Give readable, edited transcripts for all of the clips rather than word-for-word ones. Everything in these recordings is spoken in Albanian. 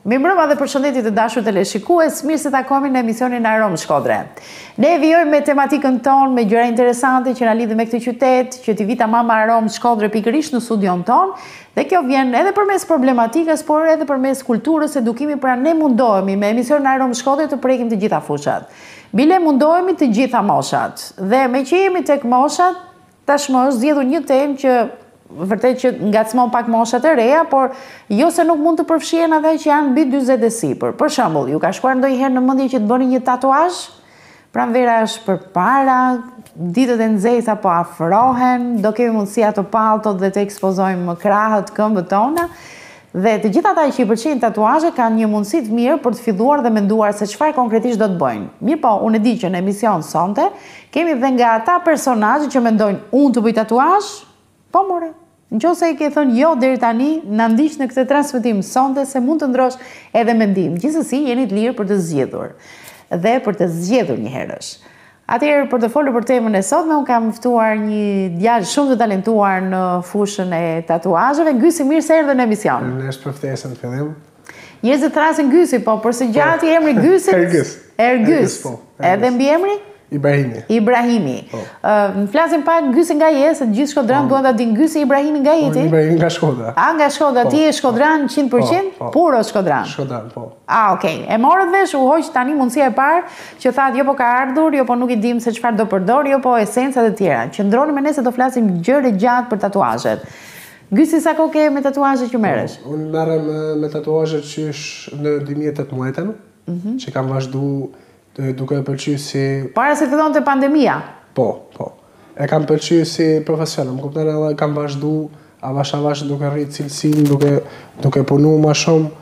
Mirëmbrëma dhe përshëndetje të dashur teleshikues, mirë se takohemi në emisionin Arom Shkodre. Ne vijojmë me tematikën tonë, me gjëra interesante që na lidhin me këtë qytet, që t'i vi tamam Arom Shkodre pikërisht në studion tonë, dhe kjo vjen edhe përmes problematikës, por edhe përmes kulturës, edukimit, pra ne mundohemi me emisionin Arom Shkodre të prekim të gjitha fushat. Bile mundohemi të gjitha moshat. Dhe me që jemi tek moshat, tashmë është zgjedhur një temë që vërtet që ngacmon pak moshat e reja, por jo se nuk mund të përfshihen ata që janë mbi 40 e sipër. Për shembull, ju ka shkuar ndonjëherë në mendje që të bëni një tatuazh? Pranvera është përpara, ditët e nxehta po afrohen, do kemi mundësi ato palltot dhe të ekspozojmë krahët, këmbët tona. Dhe të gjithë ata që i pëlqejnë tatuazhe kanë një mundësi të mirë për të filluar dhe menduar se çfarë konkretisht do të bëjnë. Mirë po, unë e di që në emision sonte kemi dhe nga ata personazhe që mendojnë unë të bëj tatuazh, po more. Nëse e ke thënë jo deri tani, na ndiq në këtë transmetim sonte se mund të ndrosh edhe mendim. Gjithsesi jeni të lirë për të zgjedhur dhe për të zgjedhur një herësh. Atëherë për të folur për temën e sotme, unë kam ftuar një djalë shumë të talentuar në fushën e tatuazheve. Gysi, mirë se erdhe në emision. Nesh për ftesën në fillim. Njerëzit thrasin Gysi, po përse gjati emri Gysit? Ergys. Edhe mbi emri? Ibrahimi. Në flasim pak Gysi nga je, se gjithë Shkodran duan ta dinë Gysi Ibrahimi nga jeti? Ibrahimi nga Shkodra. Nga Shkodra, ti je Shkodran 100%? Puro Shkodran? Shkodran, po. Okej. E morët vesh, u hoq tani mundësia e parë që thatë jo po ka ardhur, jo po nuk i dim se çfarë do përdor, jo po esencat e tjera. Qëndroni me ne se do flasim gjëre gjatë për tatuazhet. Gysi, sa kohë ke me tatuazhet që merresh? Unë merrem me tatuazhet qysh në 2018, që kam vazhdu duke e pëlqyer si... Para se fillonte pandemia? Po. E kam pëlqyer si profesion, më kupton, edhe kam vazhdu avash duke rrit cilësinë, duke punu më shumë.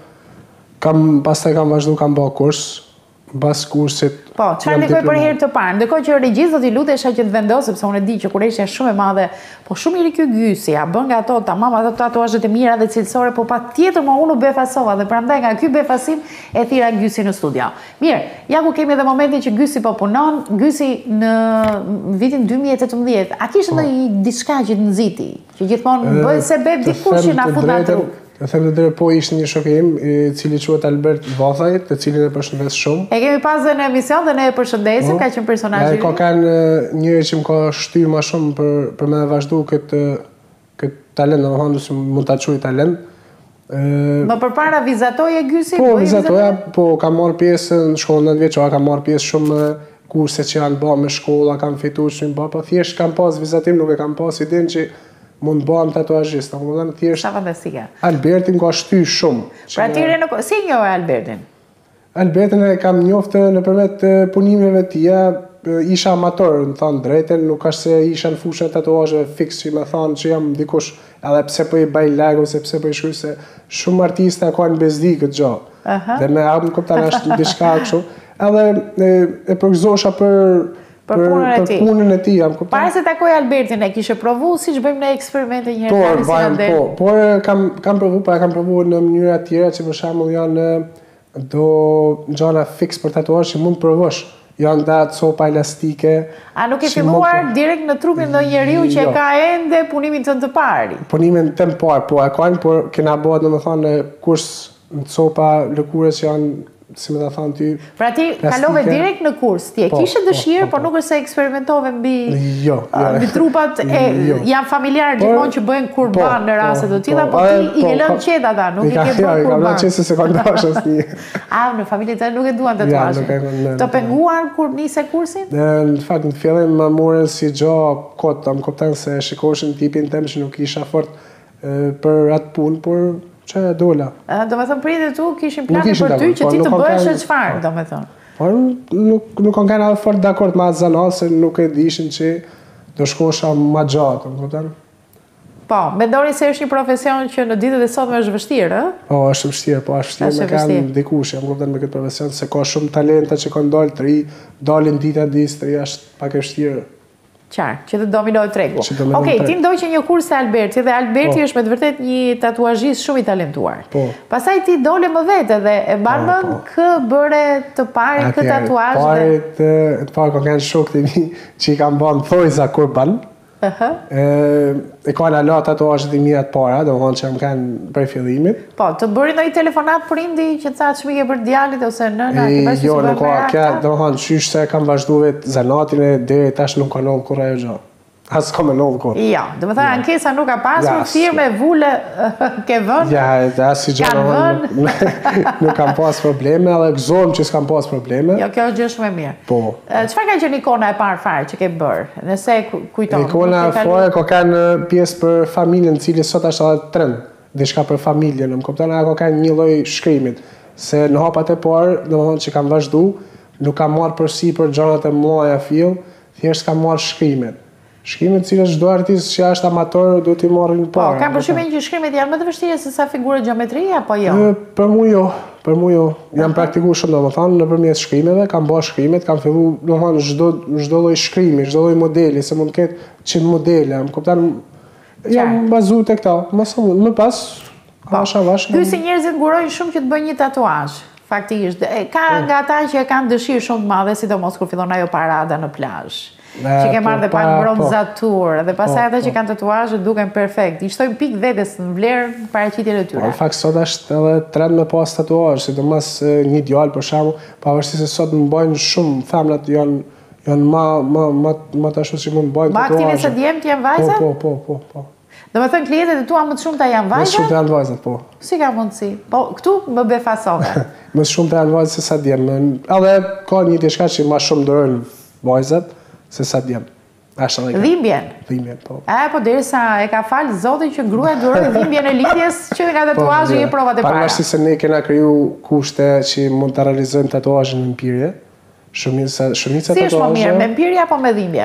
Pastaj kam vazhdu, kam bërë kurs, pas kursit... Po, çfarë ndikoi për herë të parë? Ndërkohë që Regjis do t'i lutesha që të vendos, sepse unë e di që kur ishte shumë e madhe, po shumë i ri ky Gysi, a bën nga ato tamam ato tatuazhet e mira dhe cilësore, po patjetër unë u befasova dhe prandaj nga ky befasim e thira Gysi në studio. Mirë, ja ku kemi edhe momentin që Gysi po punon. Gysi në vitin 2018, a kishte ndonjë diçka që të nxiti, që gjithmonë bëhet sebeb dikush që na fut në tru? E them të drejtë, po ishte një shok im, i cili quhet Albert Vathaj, të cilin e përshëndes shumë. E kemi pas dhe në emision dhe ne e përshëndesim, ka qenë personazh i ri. Ka kanë njëri që më ka shtyr më shumë për me vazhdu këtë talent, domethënë se mund ta quaj talent. Më përpara vizatoje Gysi? Po, vizatoja, po kam marrë pjesë në shkollën 9 vjeçare, kam marrë pjesë shumë kurse që janë bërë me shkolla, kam fituar shumë bërë, po thjesht kam pas vizatim, nuk e kam pas idenë që mund bëhem tatuazhist, domethënë thjesht. Sa fantastike. Albertin ka shtyr shumë. Pra ti si e njohë Albertin? Albertin e kam njoftë nëpërmjet punimeve të tija, isha amator, më thënë drejtën, nuk është se isha në fushën e tatuazheve fiks që më thonë që jam dikush, edhe pse po i baj lag ose pse po i shkruaj se shumë artistë kanë bezdi këtë gjë. Dhe me më kupton është diçka kështu. Edhe e përgëzosha për punën e tij, jam kupton. Para se takoj Albertin, e kishe provu siç bëjmë ne eksperimente një herë por kam provu në mënyra të tjera që për shembull janë do gjëra fiks për tatuazh që mund të provosh. Janë da copa elastike. A nuk e filluar direkt në trupin ndonjë njeriu që ka ende punimin tënd të parë? Punimin tënd të parë, po e kanë, por kena bëhet domethënë kurs në copa lëkurës që janë, si më ta thënë ty. Pra ti kalove direkt në kurs, ti e kishe dëshirë, por nuk është se eksperimentove mbi trupat janë familjarë gjithmonë që bëjnë kurban në raste të tilla, po ti i ke lënë qet ata, nuk i ke bërë kurban. Ka lënë qet se sekondash asnjë. Në familjen tënde nuk e duan tatuazhin. Të penguar kur nise kursin? Në fakt në fillim më morën si gjë kot, më kupton se shikoshin tipin tim që nuk isha fort për atë punë, por që e dola. Do me thënë pritet tu kishin plane për ty që ti të bëhesh e çfarë, do me thënë? Por nuk kanë edhe fort dakord me atë zanat, se nuk e dishin që do shkosha ma gjatë, më kupton? Po, mendoni se është një profesion që në ditët e sotme është vështirë, ë? Po, është vështirë, po është vështirë me kanë dikush, më kupton, me këtë profesion, se ka shumë talenta që kanë dalë të ri, dalin dita dis të ri, është pak e vështirë. Qarë, që të dominojë tregu. Okej, ti ndoqe një kurs se Alberti, dhe Alberti është me të vërtet një tatuazhist shumë i talentuar. Pastaj ti dole më vete dhe e mban mend kë bëre të parin kë tatuazh. Të parë kanë shokët e mi që i kanë bën thojza kurban. E ka në la tatuazhet e mia të para, domethënë që më kanë prej fillimit. Po, të bëri ndonjë telefonat prindi që tha çmike për djalit ose nëna, ke bërë Jo, nuk ka, domethënë qysh se kam vazhduar zanatin e deri tash nuk ka ndodhur kur ajo gjë. As ka më ndodhur kur. Ja, domethënë ankesa nuk ka pasur, firme vule ke vënë. Ja, as si gjë nuk kam pas probleme, edhe gëzohem që s'kam pas probleme. Jo, kjo është gjë shumë e mirë. Po. Çfarë ka qenë ikona e parë fare që ke bërë? Nëse kujton. Ikona e fare ka kanë pjesë për familjen, e cili sot është edhe trend, diçka për familjen, më kupton, ka kanë një lloj shkrimit, se në hapat e parë, domethënë që kam vazhdu, nuk kam marrë përsipër gjërat e mëdha fill, thjesht kam marrë shkrimet. Shkrimet cilës çdo artist që është amator do t'i marrë në parë. Po, kam përshtypjen që shkrimet janë më të vështira se sa figura gjeometrie apo jo? Për mua jo. Jam praktikuar shumë domethënë nëpërmjet shkrimeve, kam bërë shkrimet, kam filluar domethënë çdo lloj shkrimi, çdo lloj modeli, se mund të ketë 100 modele, më kupton? Jam bazuar tek këta. Më pas avash. Ky si njerëzit ngurojnë shumë që të bëjnë një tatuazh. Faktikisht, ka nga ata që kanë dëshirë shumë të madhe, sidomos kur fillon ajo parada në plazh. Që ke marrë dhe pak bronzatur, dhe pasaj ata që kanë tatuazhe duken perfekt. I shtojnë pikë vetes në vlerë paraqitjen e tyre. Në fakt sot është edhe trend me pas tatuazh, sidomos një djalë për shembull, pavarësisht se sot më bëjnë shumë femrat janë më të ashtu që mund bëjnë tatuazhe. Ma aktive se djemtë janë vajzat? Po. Domethënë klientët e tua më të shumta janë vajzat? Më shumë janë vajzat, po. Si ka mundësi? Po, këtu më befasove. Më shumë janë vajzat se sa djemë. Edhe ka një diçka që më shumë dorojnë vajzat se sa djemë. Dhimbjen? Dhimbjen, po. Po derisa e ka falë Zoti që gruaja durojnë dhimbjen e lidhjes që nga tatuazhi e provat e para. Pavarësisht se ne kena kriju kushte që mund të realizojmë tatuazhin në empirje. Shumica tatuazhe. Si është më mirë, me empirje apo me dhimbje?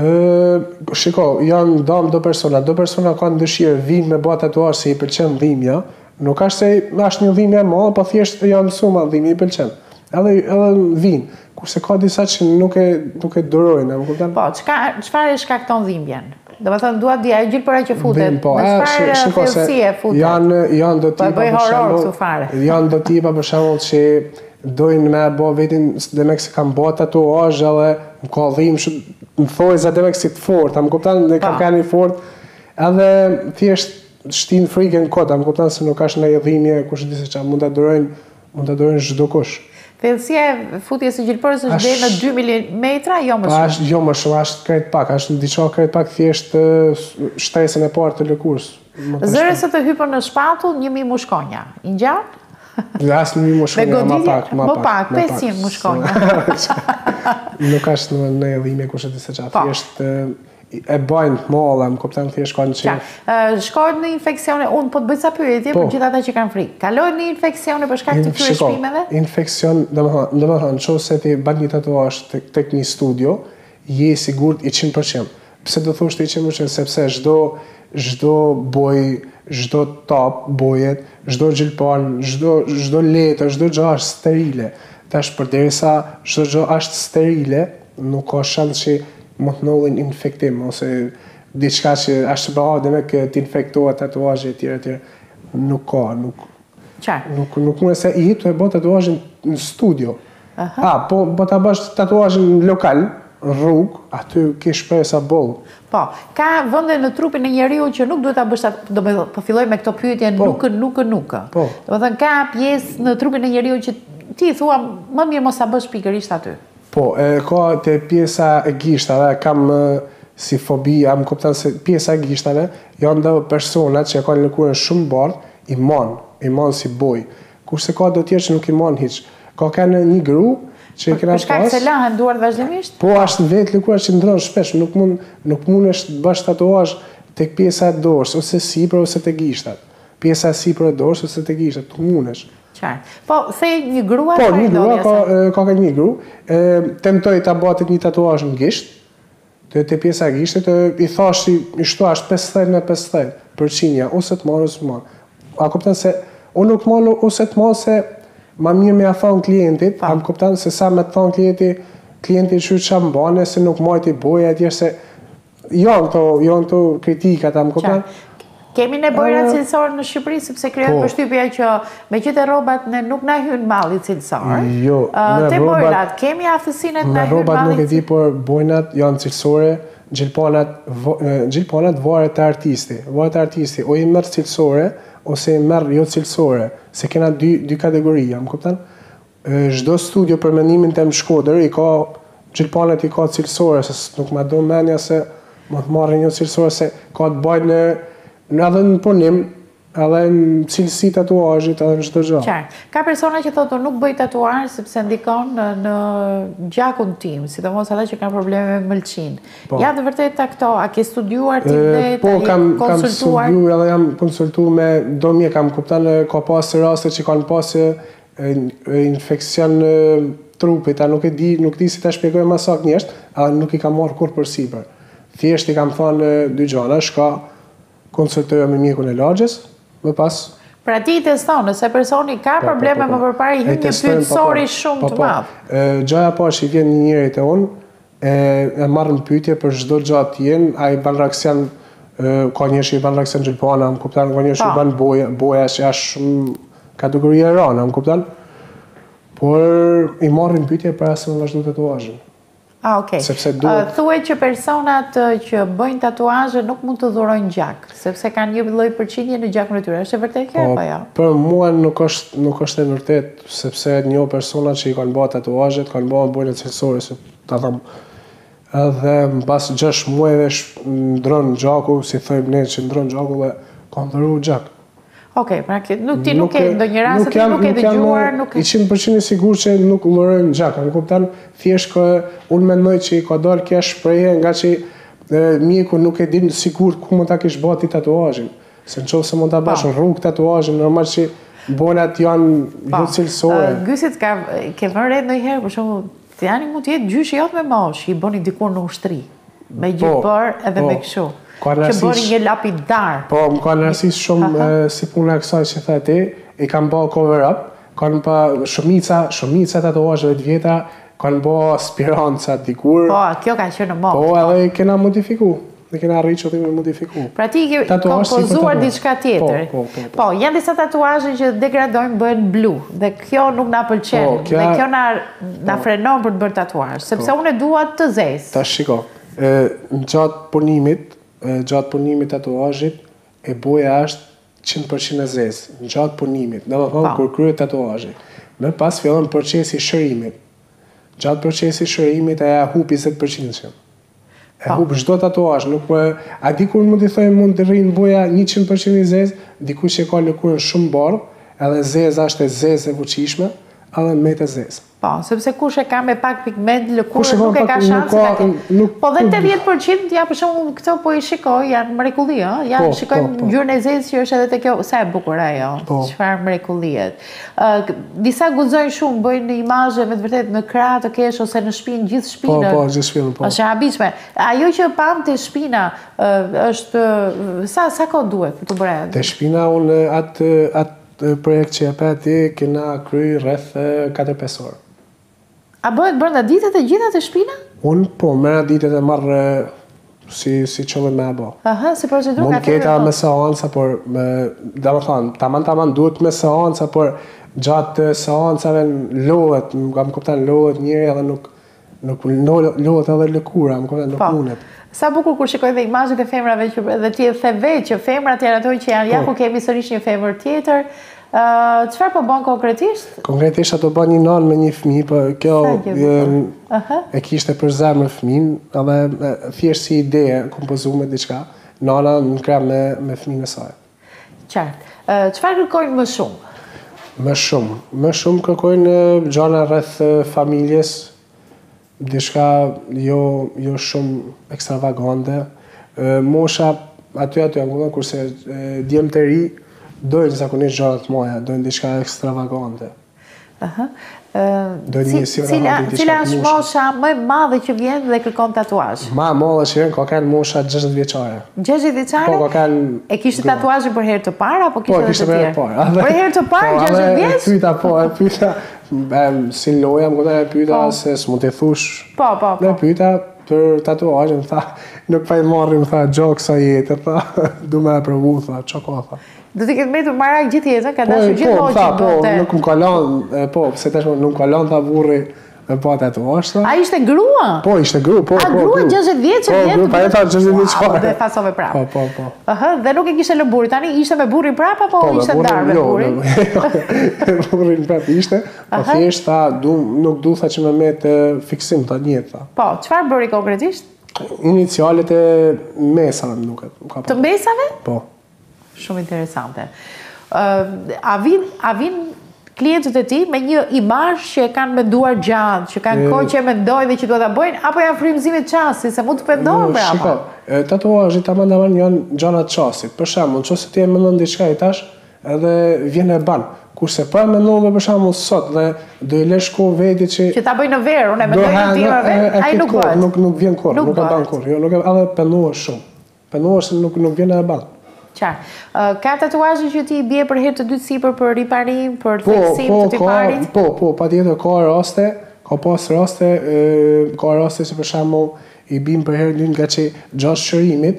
Shiko, janë dam do persona kanë dëshirë vinë me bë tatuazh se i pëlqen dhimbja. Nuk është se është një dhimbje e madhe, po thjesht janë mësuar dhimbje i pëlqen. Edhe vinë. Kurse ka disa që nuk e durojnë, më kupton? Po, çfarë e shkakton dhimbjen? Domethënë dua di ajo gjilpëra që futet. Po, si e futet? Janë do tipa për shembull. Janë do tipa për shembull që dojnë me bë vetin demek se kanë bë tatuazh edhe më ka dhimbje, më thojë za demek si të fortë, më kupton? Ne kam kanë fort. Edhe thjesht shtin frikën kot, më kupton se nuk ka ndonjë dhimbje, kush di se çfarë mund ta durojnë çdo kush. Thellësia e futjes së gjilpërës është deri në 2 mm, jo më shumë. Jo më shumë, është krejt pak, është diçka krejt pak thjesht shtresën e parë të lëkurës. Zëre se të hypën në shpatull 1000 mushkonja. I ngjan? As 1000 mushkonja, më pak, 500 mushkonja. Nuk është në dhimbje kush e di se çfarë, thjesht e bajnë molla, më kupton, thjesht kanë që shkojnë në infeksione, unë po të bëj sa pyetje për gjithë ata që kanë frikë. Kalojnë në infeksione për shkak të këtyre shpimeve? Infeksion, domethënë, nëse ti bën një tatuazh tek një studio, je i sigurt 100%. Pse do thosh ti 100%? Sepse çdo bojë, çdo top bojet, çdo gjilpan, çdo letër, çdo gjë është sterile. Tash përderisa çdo gjë është sterile, nuk ka shans që mund të ndodhin infektim ose diçka që është bëra dhe me të infektohet tatuazhi etj. Nuk ka, nuk mund se i të bë tatuazhin në studio. Po ta bësh tatuazhin lokal, në rrugë, aty ke shpresa boll. Po, ka vende në trupin e njeriu që nuk duhet ta bësh, domethënë po filloj me këto pyetje nuk. Po. Domethënë ka pjesë në trupin e njeriu që ti thua më mirë mos ta bësh pikërisht aty. Po, ka te pjesa e gishtave, kam si fobi, më kupton se pjesa e gishtave janë dhe personat që kanë lëkurën shumë bardhë, i man si boj. Kurse ka do tjerë që nuk i man hiç. Ka kanë një grup që e kena pas. Për shkak se lahen duart vazhdimisht? Po, është vetë lëkura që ndron shpesh, nuk mundesh të bësh tatuazh tek pjesa e dorës ose sipër ose tek gishtat. Pjesa e sipër e dorës ose tek gishtat, nuk mundesh. Po, thej një grua? Po, një grua, ka një grua, temtoj ta bëhet një tatuazh në gisht, te pjesa e gishtit, i thash i shto është 50 me 50%, ose të marrë ose të marrë. A kupton se, unë nuk marrë ose të marrë se ma mirë me a thonë klientit, a më kupton se sa me të thonë klientit që më bane, se nuk majt i boja, atje se janë të kritikat, a më kupton. Kemi nevojë cilësor në Shqipëri, sepse krijohet përshtypja që me qëtë rrobat ne nuk na hyn malli cilësor. Jo, te bojrat, kemi aftësinë të na hyn malli. Me rrobat nuk e di, por bojnat janë cilësore, gjilponat varet të artisti. Varet të artisti, o i merr cilësore, ose i merr jo cilësore, se kena dy kategoria, më kupton? Çdo studio për mendimin tim Shkodër i ka gjilponat i ka cilësore, se nuk ma do menja se më të marrin një cilësore se ka të bajnë edhe në punim, edhe në cilësi tatuazhit, edhe në çdo gjë. Qartë. Ka persona që thotë nuk bëj tatuazh sepse ndikon në gjakun tim, sidomos ata që kanë probleme me mëlçin. Ja të vërtetë këto, a ke studiuar ti vetë, Po, kam konsultuar? studiuar edhe jam konsultuar me domje, kam kuptan ka pas raste që kanë pas infekcion trupit, a nuk di si ta shpjegoj më saktë njesht, a nuk i kam marrë kur për sipër. Thjesht i kam thënë dy gjëra, shka konsultoja me mjekun e lagjes, më pas. Pra ti i teston, nëse personi ka probleme më përpara i hyn një pyetësori shumë të madh. Gjaja pa që i vjen një njeri te unë, e marrën pyetje për çdo gjë atjen, ai ban reaksion, ka njerëz që i ban reaksion gjilpana, më kupton, ka njerëz që i ban boja që është shumë kategoria e rana, më kupton? Por i marrin pyetje para se më vazhdo tatuazhin. Okej. Thuaj që personat që bëjnë tatuazhe nuk mund të dhurojnë gjak, sepse kanë një lloj përqindje në gjakun e tyre. Është e vërtetë kjo apo jo? Për mua nuk është e vërtetë, sepse një persona që i kanë bërë tatuazhet, kanë bërë cilësore, se ta them, edhe mbas 6 muajve ndron gjaku, si thojmë ne që ndron gjaku dhe kanë dhuru gjak. Okej, pra ti nuk ke ndonjë rast se nuk e dëgjuar, nuk i 100% i sigurt që nuk dhurojnë gjak, më kupton? Thjesht që unë mendoj që i ka dalë kjo shprehje nga që mjeku nuk e din sigurt ku mund ta kish bërë ti tatuazhin. Se nëse mund ta bash në rrugë tatuazhin, normal që bonat janë jo cilësore. Gysit ke vënë re ndonjëherë, për shembull, tani mund të jetë gjyshi jot me mosh, i bëni dikur në ushtri, me gjypër edhe me kështu. Që bëri një lapidar. Po, më kanë rësis shumë si puna e kësaj që the ti, i kanë bërë cover-up, kanë pa shumica tatuazheve të vjetra, kanë bërë spiranca dikur. Po, kjo ka qenë në mod. Po, edhe i kena modifiku. Ne kena arrit që me modifiku. Pra ti ke kompozuar diçka tjetër. Po, janë disa tatuazhe që degradojnë, bëhen blu, dhe kjo nuk na pëlqen, dhe kjo na frenon për të bërë tatuazh, sepse unë e dua të zezë. Tash shiko, gjatë punimit tatuazhit, e boja është 100% e zezë, në gjatë punimit, dhe më thonë kur kryet tatuazhit. Me pas fillon procesi shërimit. Gjatë procesi shërimit e hub 20%. E hub çdo tatuazh, nuk a dikur mund të thojmë mund të rrinë boja 100% i zezë, dikur që ka lëkurën shumë bardhë, edhe zeza është e zezë e fuqishme, edhe me të zezë. Po, sepse kush e ka me pak pigment lëkurë nuk e ka shanse ta ketë. Po dhe 80% ja për shembull këto po i shikoj, janë mrekulli, ëh, ja shikojmë ngjyrën e zezë që është edhe te kjo, sa e bukur ajo, çfarë mrekullie. Disa guxojnë shumë, bëjnë imazhe me të vërtetë në krah të kesh ose në shpinë, gjithë shpinën. Po, gjithë shpinën, po. Është e habitshme. Ajo që pam te shpina është sa kohë duhet për të bërë? Te shpina unë atë projekt që e pati kena kry rreth 4-5 orë. A bëhet brenda ditët e gjitha të shpina? Unë po, mera ditët e marrë si qëllën me e bo. Aha, si procedurë ka mund keta me seanca, por dhe më thonë, taman duhet me seanca, por gjatë seancave lohet, më kuptan lohet njëri edhe nuk lohet edhe lëkura, më kuptan nuk munet. Sa bukur kur shikoj dhe imazhet e femrave dhe ti e the vetë që femrat janë ato që janë, ja ku kemi sërish një femër tjetër. Çfarë po bën konkretisht? Konkretisht ato bën një nanë me një fëmijë, po kjo e kishte për zemër fëmin, edhe thjesht si ide kompozuar me diçka, nana në krah me fëmijën e saj. Qartë. Çfarë kërkojnë më shumë? Më shumë kërkojnë gjëra rreth familjes, diçka jo shumë ekstravagante. Mosha aty kurse djemt të ri dojnë zakonisht gjëra të mëdha, dojnë diçka ekstravagante. Cila është mosha më e madhe që vjen dhe kërkon tatuazh? Më e madhe që vjen ka kanë mosha 60 vjeçare. 60 vjeçare? Po, ka kanë. E kishte tatuazhin për herë të parë apo kishte edhe të tjerë? Për herë të parë 60 vjeç? E pyeta si loja, më e pyeta se s'mund të thush. Po. Ne pyeta për tatuazhin, tha, nuk pa i marrim, tha, gjoksa jetë, tha, du me e provu, tha, që ka, tha. Do t'i këtë metur marak gjithë jetën, ka dashur gjithë loqin. Po, nuk më kalon, po, se tash nuk më kalon, tha, burri, me pa tatuazh. A ishte grua? Po, ishte grua, po. A grua 60 vjeç e vjetë? Po, pa e tha 60 vjeçare. Dhe fasove prapë. Po. Dhe nuk e kishte lë burri, tani ishte me burrin prapë apo ishte ndarë me burrin? Me burrin prapë ishte, po thjesht tha, nuk du tha që me met fiksim të njët, tha. Po, çfarë bëri konkretisht? Inicialet e mesave, nuk e. Të mesave? Po. Shumë interesante. A vin klientët e ti me një imazh që e kanë menduar gjatë, që kanë kohë që e mendojnë dhe që duhet ta bëjnë, apo janë frymëzime çasti, se mund të pendohen brapa? Shiko, tatuazhet tamam janë gjana të çastit. Për shembull, nëse ti e mendon diçka i tash, edhe vjen e ban. Kurse pa mendon për shembull sot dhe do i lësh kohë vetit që ta bëj në verë, unë e mendoj në tim vetë, ai nuk bëhet. Nuk vjen kurrë, nuk e ban kurrë. Jo, nuk e edhe pendohesh shumë. Pendohesh se nuk vjen e ban. Qartë. Ka tatuazhe që ti bie për herë të dytë sipër për riparim, për theksim të tiparit? Po, patjetër ka raste, ka pas raste, që për shembull i bim për herë dytë nga që gjatë shërimit,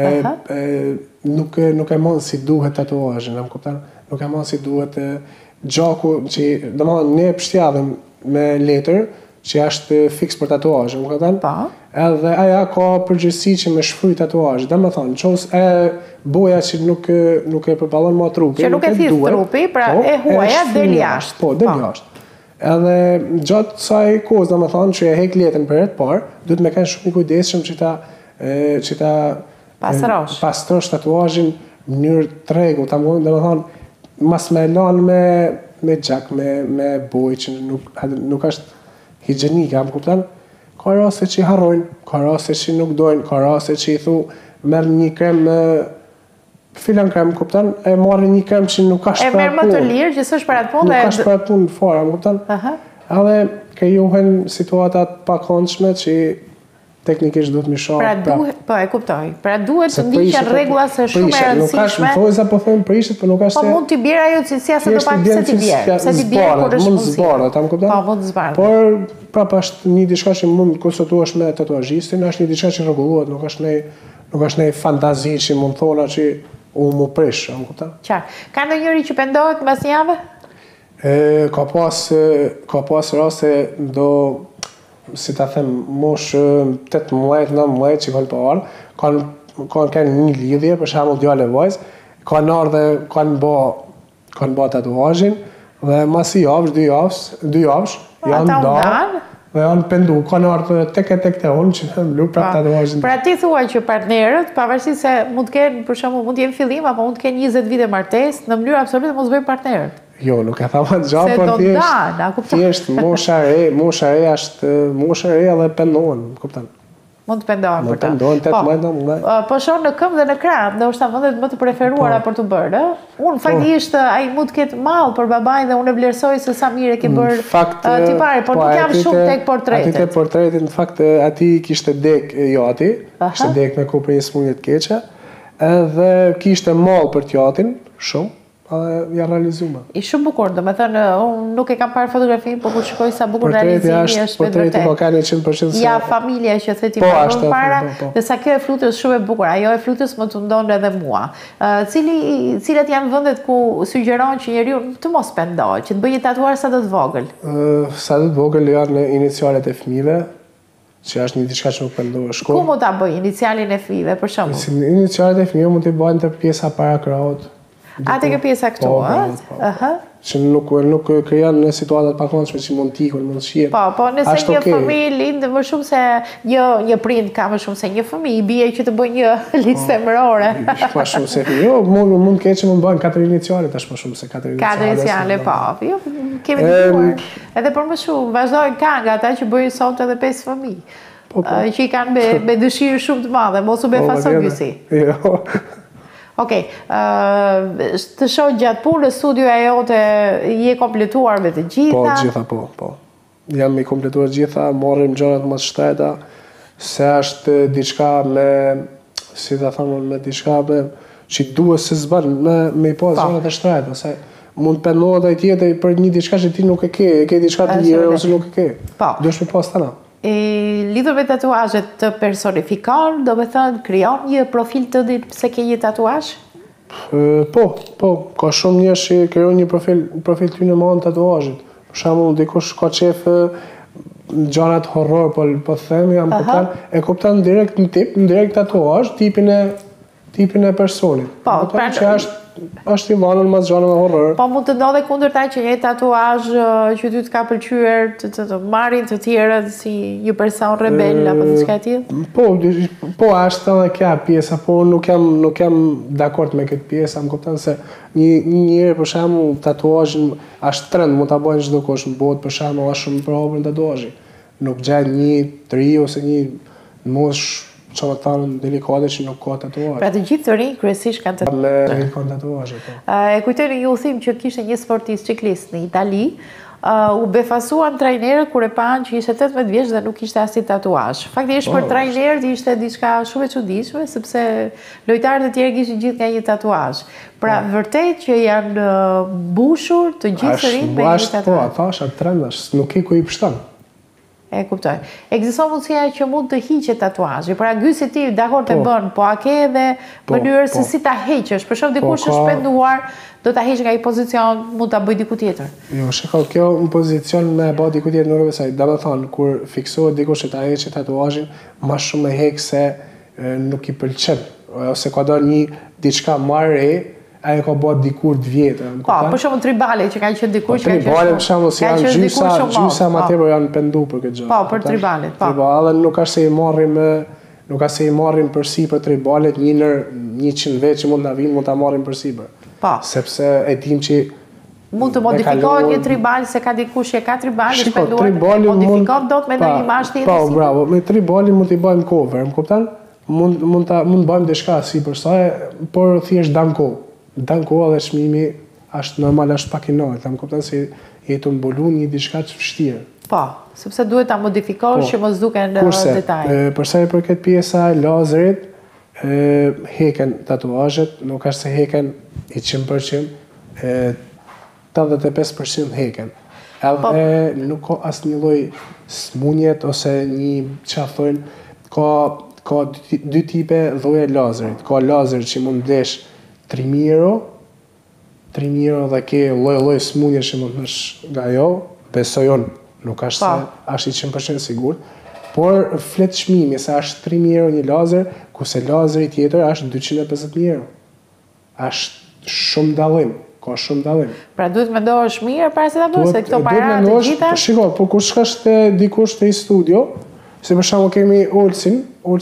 nuk e mon si duhet tatuazhin, më kupton? Nuk e mon si duhet gjaku që domethënë ne pështjadhem me letër që është fiks për tatuazh, më kupton? Po. Edhe aja ka përgjegjësi që me shfryj tatuazh. Domethënë, nëse boja që nuk e përballon më trupin, që nuk e thith trupi, pra e huaja del jashtë. Po, del jashtë. Edhe gjatë kësaj kohë, domethënë që e hek letën për herë të parë, duhet me kanë shumë i kujdesshëm që ta pastrosh tatuazhin në mënyrë të rregullt, domethënë mas me lan me gjak, me bojë që nuk është higjienike, më kupton? Ka raste që i harrojnë, ka raste që nuk dojnë, ka raste që i thu merr një krem filan krem, kupton? E marrin një krem që nuk është për punë. E merr më të lirë që s'është për atë punë. Nuk është për atë punë fare, më kupton? Edhe krijohen situata të pakëndshme që teknikisht duhet më shoh. Pra duhet, po e kuptoj. Pra duhet të ndiqen rregulla se shumë e rëndësishme. Nuk është po them prishet, por nuk është. Po mund t'i bjerë ajo cilësia se do pak se t'i bjerë. Se t'i bjerë kur është mund zbaret, ta më kupton? Po mund zbaret. Por prapë është një diçka që mund konsultohesh me tatuazhistin, është një diçka që rregullohet, nuk është një fantazi që mund thona që unë më prish, më kupton? Qartë. Ka ndonjëri që pendohet mbas një jave? Ka pas raste si ta them, mosh 18-19 që kanë parë, kanë një lidhje, për shembull djalë e vajzë, kanë ardhe, kanë bë tatuazhin dhe mas i javësh, 2 javësh, janë ndarë dhe janë pendu, kanë ardhe tek te unë që them lu prap tatuazhin. Pra ti thua që partnerët, pavarësisht se mund të kenë, për shembull, mund të jenë fillim apo mund të kenë 20 vite martesë, në mënyrë absolute mos bëjnë partnerët. Jo, nuk e thama gjatë, por thjesht mosha e re është mosha e re edhe pendohen, kupton? Mund të pendohen për ta. Pendohen 18-19. Po shoh në këmbë dhe në krah, ndoshta vendet më të preferuara për të bërë, ë? Unë faktikisht ai mund të ketë mall për babain dhe unë e vlerësoj se sa mirë e ke bërë tipare, por nuk jam shumë tek portretet. Aty te portretit në fakt aty kishte dek jati, kishte dek me kopër një smundje të keqe, edhe kishte mall për t'jatin, shumë. Ja realizuar. I shumë bukur, domethënë unë nuk e kam parë fotografinë, por kur shikoj sa bukur realizimi është vetë. Portreti po ka 100%. Ja familja që theti më para, dhe sa kjo e flutës shumë e bukur. Ajo e flutës më të ndonë edhe mua. Cilat janë vendet ku sugjeron që njeriu të mos pendohet, që të bëjë tatuar sa do të vogël? Sa do të vogël janë inicialet e fëmijëve, që është një diçka që nuk pendohesh ku mund ta bëj inicialin e fëmijëve për shembull? Inicialet e fëmijëve mund të bëhen te pjesa para krahut. Atë ke pjesa këtu, ëh? Që nuk krijon në situatat pakëndshme që mund t'ikun, mund shihet. Po, nëse një fëmijë lind më shumë se një prind ka më shumë se një fëmijë, i bie që të bëjë një listë emërore. Më shumë se jo, mund të keq që mund bëhen 4 iniciale tash më shumë se 4 iniciale. 4 iniciale, po. Jo, kemi dëgjuar. Edhe për më shumë, vazhdojnë kanë ata që bëjnë sot edhe 5 fëmijë. Që i kanë me dëshirë shumë të madhe, mos u bë fasogjysi. Jo. Okej, të shoh gjatë punës studioja jote je kompletuar me të gjitha? Po, gjitha, po. Jam i kompletuar gjitha, morrim gjërat më të shteta, se është diçka me, si ta thonë, me diçka që duhet se s'bën me i pas gjërat e shteta, se mund të pendohet ai tjetër për një diçka që ti nuk e ke diçka të lirë ose nuk e ke. Duhesh me pas tana. Lidhur me tatuazhet të personifikon, do me thënë, krijon një profil të dit pse ke një tatuazh? Po, ka shumë njerëz që krijojnë një profil ty në mënyrë tatuazhit. Për shembull, dikush ka qef gjanat horror, po them, jam kuptan, e kuptan direkt në tip, në direkt tatuazh, tipin e personit. Po, pra që është i vanur mas gjanëve horror. Po mund të ndodhe kundërta që një tatuazh që ty të ka pëlqyer të marrin të tjerët si një person rebel apo diçka e tillë? Po është edhe kjo pjesa, po nuk jam dakord me këtë pjesë, më kupton se një për shembull tatuazhin është trend, mund ta bëjnë çdo kush në botë, për shembull është shumë probën tatuazhi. Nuk gjen një të ri ose një mosh që më thanë delikate që nuk ka tatuazh. Pra të gjithë të rinj kryesisht kanë tatuazh. Me kanë tatuazhe, po. E kujtoj një udhim që kishte një sportist ciklist në Itali, u befasuan trajnerët kur e panë që ishte 18 vjeç dhe nuk kishte asnjë tatuazh. Faktikisht për trajnerët ishte diçka shumë e çuditshme sepse lojtarët e tjerë kishin gjithë nga një tatuazh. Pra vërtet që janë mbushur të gjithë të rinj me një tatuazh. Po, ata është trend, nuk e ku i pështon. E kuptoj. Ekziston mundësia që mund të hiqet tatuazhi. Pra gysi ti dakord e bën, po a ke edhe mënyrë se si ta heqësh? Për shembull dikush është penduar, do ta heq nga një pozicion, mund ta bëj diku tjetër. Jo, shiko, kjo në pozicion me bë diku tjetër nuk e besoj. Domethënë kur fiksohet dikush që ta heqë tatuazhin, më shumë e hek se nuk i pëlqen, ose ka dhënë një diçka më re, ajo ka bërë dikur të vjetër. Po, për shembull tribale që kanë qenë dikur që kanë qenë. Tribale për shembull si janë gjysa më tepër janë penduar për këtë gjë. Po, për tribalet, po. Tribale nuk ka se i marrim përsipër tribalet, një ndër 100 vjet që mund ta vinë, mund ta marrim përsipër. Po. Sepse e dim që mund të modifikohet një tribal se ka dikush që ka tribal është penduar, modifikohet dot me një imazh tjetër. Po, bravo, me tribalin mund t'i bëjmë cover, më kupton? Mund bëjmë diçka sipër saj, por thjesht dan kohë. Dan kohë dhe çmimi është normal, është pak i lartë, më kupton se jetu mbulu një diçka të vështirë. Po, sepse duhet ta modifikosh që mos duken detaje. Për sa i përket pjesa e lazerit, heken tatuazhet, nuk është se heken i 100%, 85% heken. Edhe nuk ka asnjë lloj smunjet ose një çfarë thonë, ka dy tipe lloje lazerit. Ka lazer që mund blesh 3.000 euro dhe ke lloj smunje që mund të bësh nga ajo, besojon, nuk është se është i 100% sigurt, por flet çmimi se është 3.000 euro një lazer, kurse lazeri tjetër është 250.000 euro. Është shumë dallim, ka shumë dallim. Pra duhet mendosh mirë para se ta bësh se këto para të gjitha. Shiko, po kur shkosh te dikush te studio, si për shembull kemi Ulsi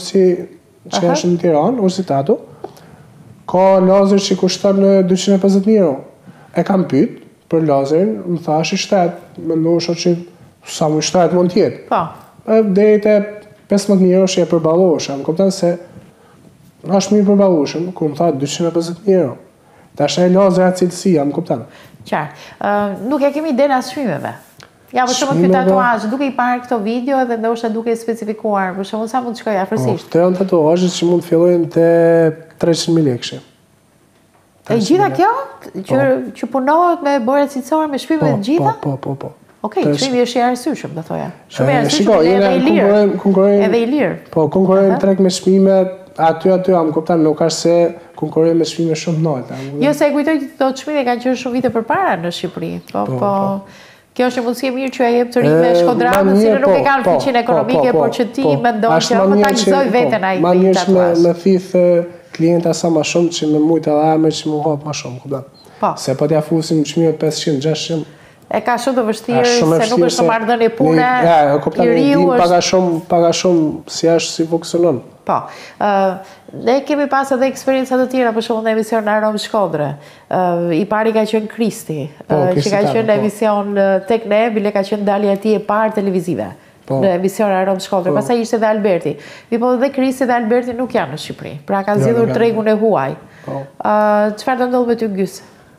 që është në Tiranë, Ulsi Tatu, ka lazer që kushton 250.000 euro. E kam pyet për lazerin, më thash i shtet, mendosha që sa më shtet mund të jetë. Po. Deri te 15.000 euro që e përballohesh, më kupton se është mirë përballueshëm, kur më tha 250.000 euro. Tash ai lazer atë cilësia, më kupton. Qartë. Nuk e kemi idenë as çmimeve. Ja, për shembull ky tatuazh, duke i parë këto video dhe ndoshta duke i specifikuar, për shembull sa mund të shkojë afërsisht. Këto janë tatuazhe që mund të fillojnë te 300.000 lekë. E gjitha kjo që punohet me bore cilësore me shpime të gjitha? Po. Okej, çmimi është i arsyeshëm, do thoja. Shumë i arsyeshëm shiko, edhe i lirë. Edhe i lirë. Po, konkurrojmë treg me çmime aty, më kupton, nuk është se konkurrojmë me çmime shumë të larta. Jo, se e kujtoj që këto çmime kanë qenë shumë vite përpara në Shqipëri. Po. Kjo është një mundësi e mirë që e jep të rinj me shkodranën, cilë nuk e kanë fuqinë ekonomike, por që ti mendon që më ta gëzoj veten ai me një tatuazh. Me thith klienta sa më shumë që me mujt edhe emër që më hap më shumë, kupton? Po. Se po t'ia fusim çmimet 500, 600. E ka shumë të vështirë se nuk është marrëdhënie pune. Ja, kupton, paga shumë si është si funksionon. Po. Ne kemi pas edhe eksperienca të tjera, për shembull në emision në Arom Shkodre. I pari ka qenë Kristi, që ka qenë në emision tek ne, bile ka qenë dalja e tij e parë televizive. Në emision Arom Shkodre. Pastaj ishte edhe Alberti. Po dhe Kristi dhe Alberti nuk janë në Shqipëri. Pra kanë zgjedhur tregun e huaj. Çfarë do ndodh me ty Gjys?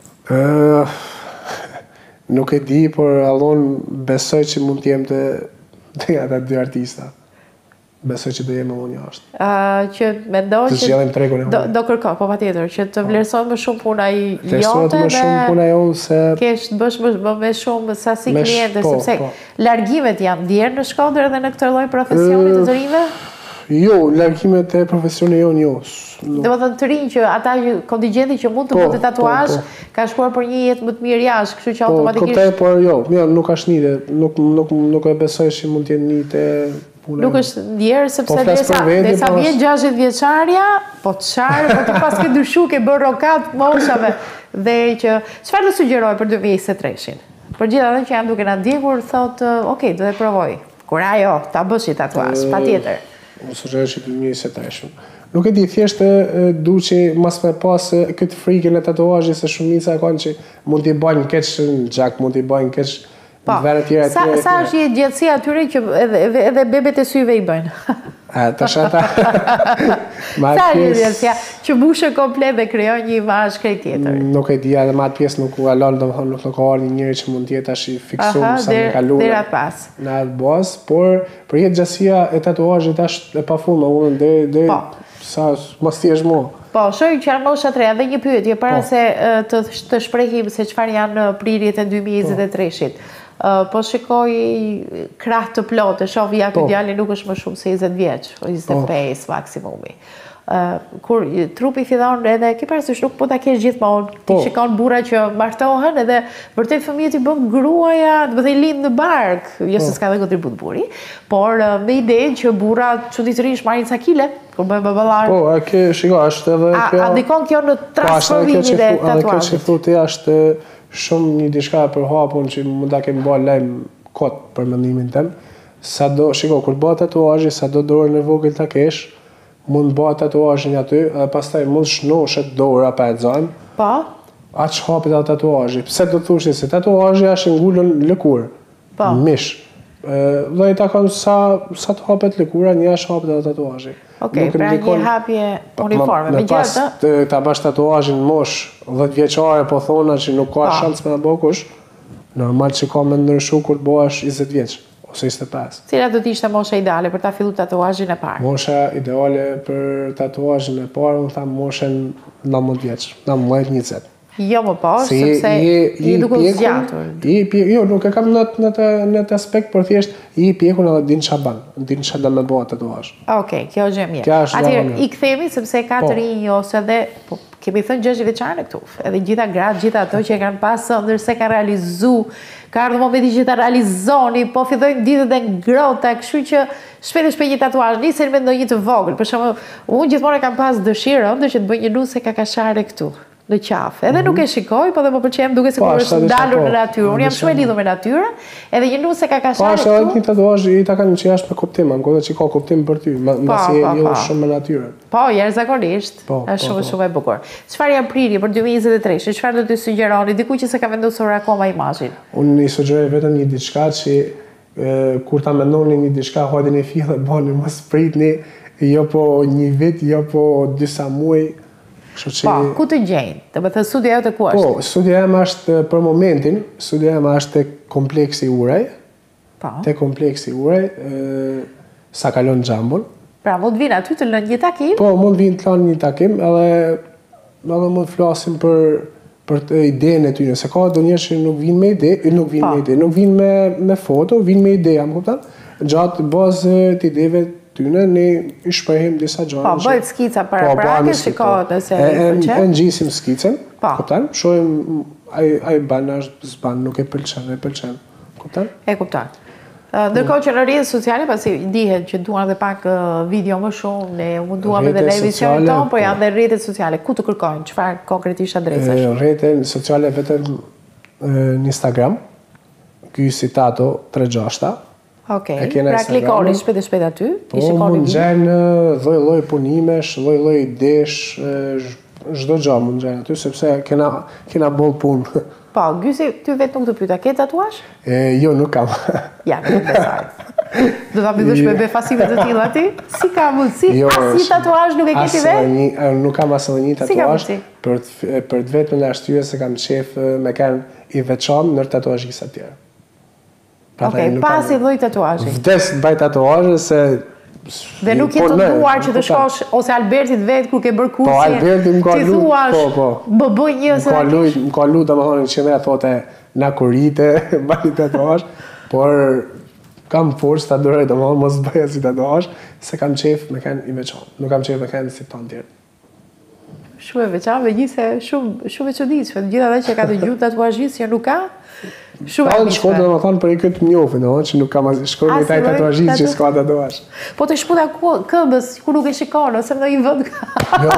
Nuk e di, por allon besoj që mund të jem te ata dy artista. Besoj që do jem unë jashtë. Që mendoj që do kërko, po patjetër, që të vlerësohet më shumë puna jote dhe më shumë puna jote se kesh të bësh më shumë sasi kliente, sepse largimet janë djerë në Shkodër edhe në këtë lloj profesioni të rinjve? Jo, largimet e profesionit jonë jo. Dhe më thënë të rinj që ata kontingjenti që mund të bëjë tatuazh ka shkuar për një jetë më të mirë jashtë, kështu që automatikisht. Po, por jo, nuk është një, nuk e besoj që mund të jenë një të pune. Nuk është ndjerë sepse derisa vjen 60 vjeçarja, po çfarë, po të pas ke dyshu ke bërë rokat moshave dhe që çfarë do sugjeroj për 2023-shin? Për gjithë ata që janë duke na ndjekur thotë, "Ok, do e provoj." Kur ajo ta bësh një tatuazh, patjetër. Unë sugjeroj që 2023-shin. Nuk e di, thjesht du që mas me pas këtë frikën e tatuazhit se shumica kanë që mund t'i bajnë keq në gjak, mund t'i bajnë keq në vere tjera. Sa është një gjatësia atyre që edhe bebet e syve i bëjnë? Të shata. Sa është një gjatësia që bushë komplet dhe krijon një imazh krejt tjetër? Nuk e di, edhe ma atë pjesë nuk u alon, domethënë nuk ka ardhur një njeri që mund të jetë tash i fiksuar sa më kaluar. Deri atë pas. Në atë bazë, por për jetë gjatësia e tatuazhit është e pafundme, unë deri sa mos thjesht mua. Po, shoj që janë mosha 3 dhe një pyetje para se të shprehim se çfarë janë prirjet e 2023-shit. Po shikoj krah të plotë, shoh ja ky djalë nuk është më shumë se 20 vjeç, 25 maksimumi. Kur trupi fillon edhe ke parasysh nuk po ta kesh gjithmonë, ti shikon burra që martohen edhe vërtet fëmijët i bën gruaja, do të thënë lind në bark, jo se s'ka dhe kontribut buri, por me idenë që burrat çuditërisht marrin ca kile kur bëjnë baballar. Po, shiko, është edhe kjo. A ndikon kjo në transformimin e tatuazhit? Kjo që thotë është shumë një diçka për hapun që mund ta kem bërë lajm kot për mendimin tim. Sado, shiko, kur bëhet tatuazhi, sado dorën e vogël ta kesh, mund bëhet tatuazhin aty, dhe pastaj mund shnoshet dora pa e xhan. Po. Atë hapet atë tatuazhi. Pse do thoshë se tatuazhi është ngulën lëkurë. Po. Mish. Dhe i takon sa të hapet lëkura, një është hapet atë tatuazhi. Okej, pra një hapje uniforme. Me gjatë ta bash tatuazhin mosh 10 vjeçare, po thona që nuk ka shans me ta bëkush. Normal që ka me ndryshu kur të bëhesh 20 vjeç ose 25. Cila do të ishte mosha ideale për ta filluar tatuazhin e parë? Mosha ideale për tatuazhin e parë, unë tham moshën 19 vjeç, 19-20. Jo më po, sepse i duke zgjatur. Jo, nuk e kam në të aspekt, por thjesht i pjekun edhe din çfarë din çfarë do me bëhet tatuazh. Okej, kjo është gjë mirë. Atëherë i kthemi sepse ka të rinj ose edhe kemi thënë 60 vjeçare këtu. Edhe gjitha gratë, gjitha ato që kanë pasë ndërse kanë realizuar, ka ardhur momenti që ta realizoni, po fillojnë ditët e ngrohta, kështu që shpejt e shpejt një tatuazh nisen me ndonjë të vogël. Për shembull, unë gjithmonë kam pas dëshirë ëndër që të bëj një nuse kakashare këtu. Në qafë. Edhe nuk e shikoj, po dhe më pëlqen duke sikur është ndalur në natyrë. Unë jam shumë e lidhur me natyrën, edhe një nuse kakashare këtu. Po, është një tatuazh i ta kanë që jashtë me kuptim, më që ka kuptim për ty, mbasi je jo shumë me natyrën. Po, jashtëzakonisht, është shumë e bukur. Çfarë janë prirje për 2023? Çfarë do t'i sugjeroni dikujt që s'e ka vendosur akoma imazhin? Unë i sugjeroj vetëm një diçka që kur ta mendoni një diçka, hajeni fillë, bëni mos pritni, jo po një vit, jo po disa muaj. Po, ku të gjejnë? Të më thënë studia jote ku është? Po, studia jam është për momentin, studia jam është te kompleksi Uraj. Po. Te kompleksi Uraj, sa kalon Xhambon. Pra, mund vinë aty të lënë një takim? Po, mund vinë të lënë një takim, edhe mund flasim për idenë e ty, nëse ka do njerëz që nuk vinë me ide, nuk vinë me foto, vinë me ide, më kupton? Gjatë bazë të ideve tyne, ne i shprehim disa gjëra. Po, bëjt skica para prake, shikohet nëse i pëlqen. E ngjisim skicën, kupton? Shohim ai ban është s'ban, nuk e pëlqen, kupton? E kupton. Ndërkohë që në rrjetet sociale, pasi dihet që duan edhe pak video më shumë, ne munduam edhe në emisionin tonë, por janë dhe rrjetet sociale. Ku të kërkojnë? Çfarë konkretisht adresash? Rrjetet sociale vetëm në Instagram, ky Citato 36. Okej, pra klikoni shpejt aty, i shikoni. Po, mund gjenë lloj punimesh, lloj idesh, çdo gjë mund gjenë aty, sepse kena boll punë. Po, Gysi, ty vetë nuk të pyeta, ke tatuazh? Jo, nuk kam. Ja, nuk besoj. Do ta mbyllesh me befasime të tilla ti? Si ka mundësi? Asnjë tatuazh nuk e ke ti vetë? Nuk kam asnjë tatuazh. Për të vetë në arsye se kam shef me kanë i veçantë ndër tatuazhistë të tjerë. Okej, pasi lloj tatuazhi. Vdes të baj tatuazhe se dhe nuk je të duar që të shkosh ose Albertit vet kur ke bërë kursin. Po Alberti më ka luajtur. Po. Më bëj një ose më ka luajtur domethënë që më thotë na kurite, bani tatuazh, por kam forcë ta duroj domosdoshmë mos bëja si tatuazh, se kam qef me kanë i veçantë. Nuk kam qef me kanë si të tjerë. Shumë e veçantë, megjithëse shumë e çuditshme. Gjithë ata që ka dëgjuar tatuazhist që nuk ka, shumë e shkon domethënë për këtë mjoftë, që nuk kam shkon me taj tatuazhist që s'ka tatuazh. Po të shputa këmbës, ku nuk e shikon, ose në një vend ka. Jo,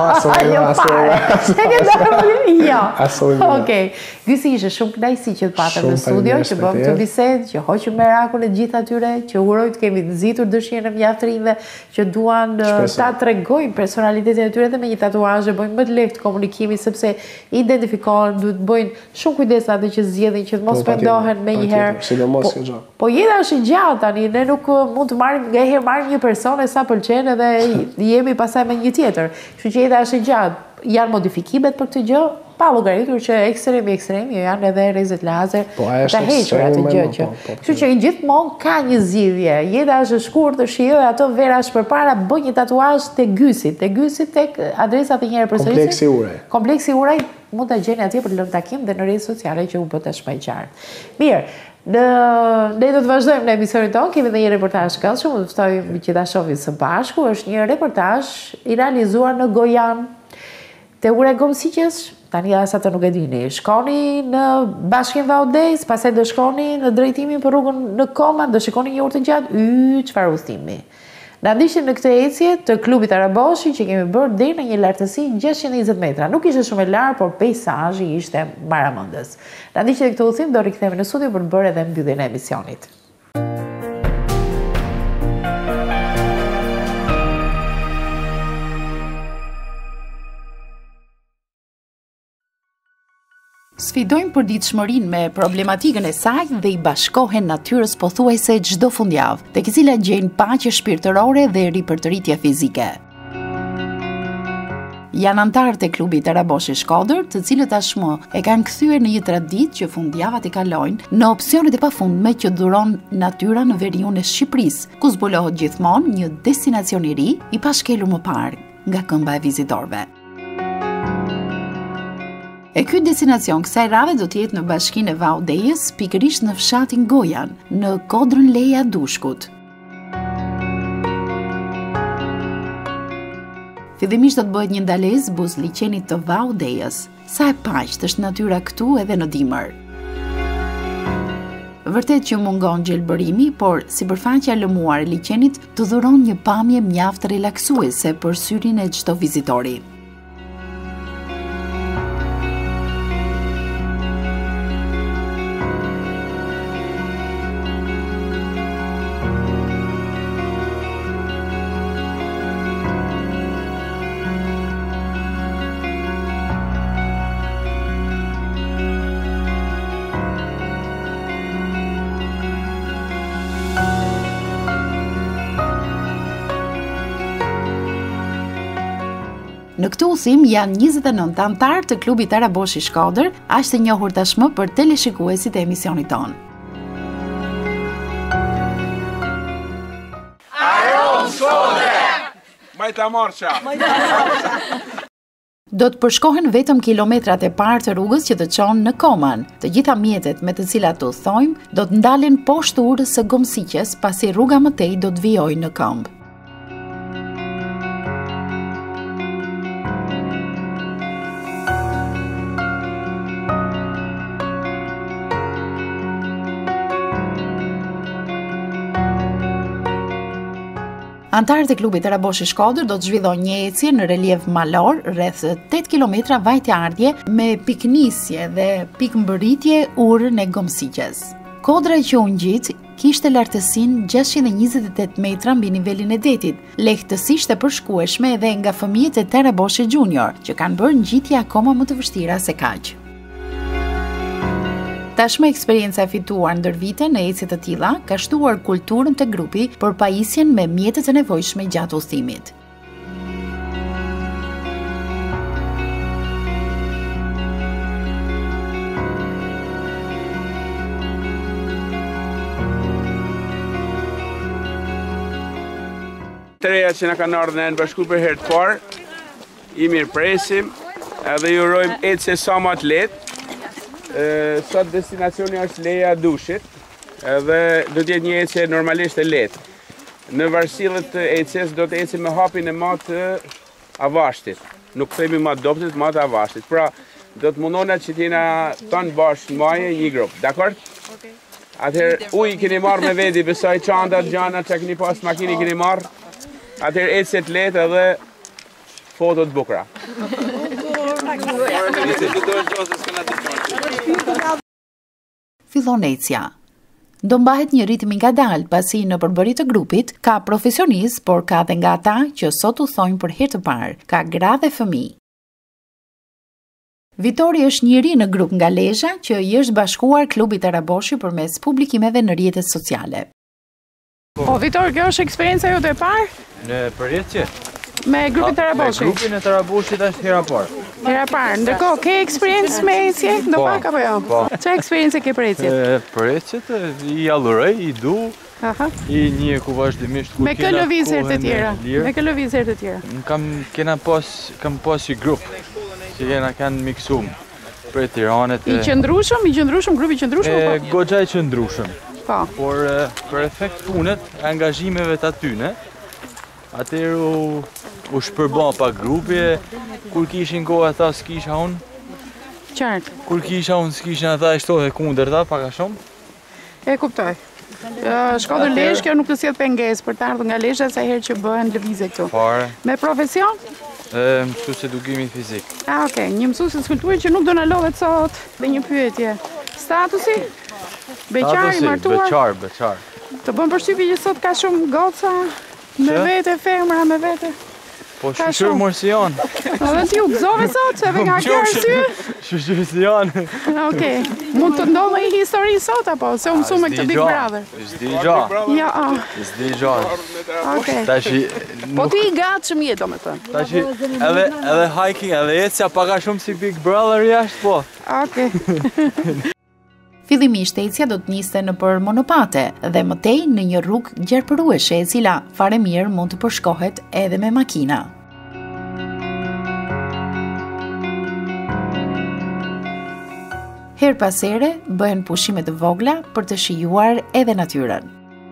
asoj. Okej. Gysi, ishte shumë kënaqësi që të patëm në studio, që bëm këtë bisedë, që hoqëm merakun e gjithë atyre, që uroj të kemi nxitur dëshirën e mjaftrinjve që duan ta tregojnë personalitetin e tyre dhe me një tatuazh bëjnë më të lehtë komunikimi sepse identifikohen, duhet bëjnë shumë kujdes atë që zgjedhin që të mos pendohen me një herë. Po jeta është e gjatë tani, ne nuk mund të marrim një person e sa pëlqen edhe jemi pasaj me një tjetër. Kështu që jeta është e gjatë. Janë modifikimet për këtë gjë, pa llogaritur që ekstremi janë edhe rrezet lazer ta hequr atë gjë që. Kështu që gjithmonë ka një zgjidhje. Jeta është e shkurtër, shijoj ato verash përpara, bëj një tatuazh te Gysi tek adresa të njëherë përsëri. Kompleksi Uraj. Kompleksi Uraj mund ta gjeni atje për lënë takim dhe në rrjetet sociale që u bë tashmë i qartë. Mirë. Ne do të vazhdojmë në emisionin tonë, kemi dhe një reportazh këndshëm, do të ftojmë që ta shohim së bashku. Është një reportazh i realizuar në Gojan, te ura e Gomsiqes. Tani asa të nuk e dini. Shkoni në Bashkinë Vaudès, pastaj do shkoni në drejtimin për rrugën në Koma, do shikoni një urë të gjatë, çfarë udhëtimi. Na ndiqni në këtë ecje të klubit Araboshi që kemi bërë deri në një lartësi 620 metra. Nuk ishte shumë e lartë, por peizazhi ishte maramëndës. Na ndiqni këtë udhëtim, do rikthehemi në studio për të bërë edhe mbylljen e emisionit. Sfidojmë përditshmërinë me problematikën e saj dhe i bashkohen natyrës pothuajse çdo fundjavë, tek e cila gjejnë paqe shpirtërore dhe ripërtëritje fizike. Janë antarët e klubit Araboshi Shkodër, të cilët tashmë e kanë kthyer në një traditë që fundjavat i kalojnë në opsionet e pafundme që dhuron natyra në veriun e Shqipërisë, ku zbulohet gjithmonë një destinacion i ri i pashkelur më parë nga këmba e vizitorëve. E ky destinacion kësaj radhe do të jetë në bashkinë e Vaudès, pikërisht në fshatin Gojan, në Kodrën Leja Dushkut. Fillimisht do të bëhet një ndalesë buz liçenit të Vaudès. Sa e paqët është natyra këtu edhe në dimër. Vërtet që mungon gjelbërimi, por sipërfaqja e lëmuar e liçenit të dhuron një pamje mjaft relaksuese për syrin e çdo vizitori. Në këtë udhëtim janë 29 antarë të klubit Araboshi Shkodër, aq të njohur tashmë për teleshikuesit e emisionit tonë. Arom Shkodër! Majta Morsha! Do të përshkohen vetëm kilometrat e parë të rrugës që të çon në Koman. Të gjitha mjetet me të cilat të udhtojmë do të ndalen poshtë urës së Gomsiqes, pasi rruga më tej do të vijojë në këmbë. Antarët e klubit Araboshi Shkodër do të zhvillojnë një ecje në relief malor rreth 8 km vajtardhje me piknisje dhe pikmbërritje urën e Gomsiqes. Kodra që u ngjit kishte lartësinë 628 metra mbi nivelin e detit, lehtësisht e përshkueshme edhe nga fëmijët e Araboshi Junior, që kanë bërë ngjitje akoma më të vështira se kaq. Tashmë eksperienca e fituar ndër vite në ecje të tilla ka shtuar kulturën të grupi për pajisjen me mjetet e nevojshme gjatë udhëtimit. Të reja që na kanë ardhur në bashku për herë të parë, i mirëpresim edhe ju urojmë ecje sa më të lehtë. Sot destinacioni është Leja Dushit, edhe do t'jetë një ecje normalisht e lehtë. Në varësillet të ecjes do të ecim me hapin e mat të avashtit. Nuk themi mat doptit, mat avashtit. Pra, do të mundona që t'jena tonë bashkë në maje një grup. Dakord? Okay. Atëherë ujë keni marrë me veti, besoj çantat, gjana që keni pas makini keni marrë. Atëherë ecje të lehtë edhe foto të bukura. Fillon ecja. Do mbahet një ritëm i ngadalë, pasi në përbërje të grupit ka profesionistë, por ka dhe nga ata që sot u thonjë për herë të parë, ka gra dhe fëmijë. Vitori është njëri në grup nga Lezhë që i është bashkuar klubit Araboshi përmes publikimeve në rrjetet sociale. Po, Vitor, kjo është eksperjenca jote e parë? Në përjetëje? Me grupin Araboshi? Me grupin e Araboshit është hera parë. Hera parë. Ndërkohë, ke eksperiencë me ecje? Do pak apo jo? Po. Çfarë eksperiencë ke për ecjet? Për ecjet i allurej, i du, i një ku vazhdimisht ku me kë lëvizje të tjera? Me kë lëvizje të tjera? Kam pas i grup që jena kanë miksum për Tiranët. I qëndrushëm, grupi qëndrushëm? Goxha i qëndrushëm. Po. Por për efekt punët, angazhimeve të atyne, atëherë u shpërban pa grupi, kur kishin kohë ata s'kisha unë. Qartë. Kur kisha unë s'kishin ata e shtohe kundër ta, paka shumë. E kuptoj. Shkodër Lezhë, kjo nuk të sjellë pengesë për të ardhur nga Lezhë sa herë që bëhen lëvizje këtu. Fare. Me profesion? Mësues edukimi fizik. Okej, një mësues skulpturi që nuk do na lodhet sot dhe një pyetje. Statusi? Beqar i martuar? Beqar. Të bën përshtypje që sot ka shumë goca me vete, femra me vete. Po shqyr mërë si janë. Edhe ti u gëzove sot, edhe nga kjo arsye? Shqyr si janë. Okej, mund të ndodhë një histori sot, apo? Se u mësu me këtë Big Brother. S'di gja. Ja, S'di gja. Okej. Po ti i gatshëm je, do me thënë. Tashi, edhe hiking, edhe ecja paka shumë si Big Brother jashtë, po. Okej. Fillimisht ecja do të niste nëpër monopate dhe mëtej në një rrugë gjerpërueshe e cila fare mirë mund të përshkohet edhe me makina. Her pas here bëhen pushime të vogla për të shijuar edhe natyrën.